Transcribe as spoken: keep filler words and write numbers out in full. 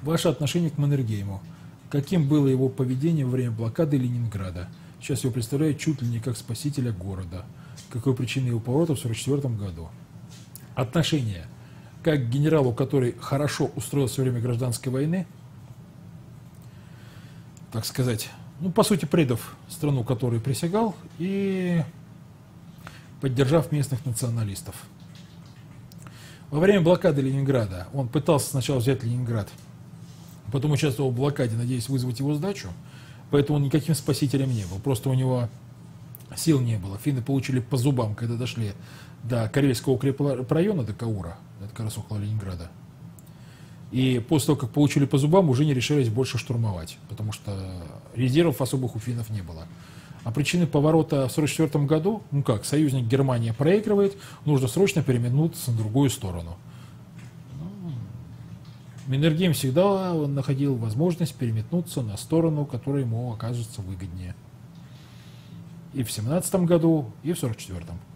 Ваше отношение к Маннергейму. Каким было его поведение во время блокады Ленинграда? Сейчас его представляют чуть ли не как спасителя города. Какой причиной его поворота в сорок четвёртом году? Отношение. Как к генералу, который хорошо устроился во время гражданской войны, так сказать, ну, по сути, предав страну, которой присягал, и поддержав местных националистов. Во время блокады Ленинграда он пытался сначала взять Ленинград, потом участвовал в блокаде, надеясь вызвать его сдачу, поэтому он никаким спасителем не был. Просто у него сил не было. Финны получили по зубам, когда дошли до Карельского укрепрайона, до Каура, это как раз около Ленинграда. И после того, как получили по зубам, уже не решались больше штурмовать, потому что резервов особых у финнов не было. А причины поворота в сорок четвёртом году, ну как, союзник Германия проигрывает, нужно срочно переметнуться на другую сторону. Ну, Маннергейм всегда находил возможность переметнуться на сторону, которая ему окажется выгоднее. И в семнадцатом году, и в сорок четвёртом.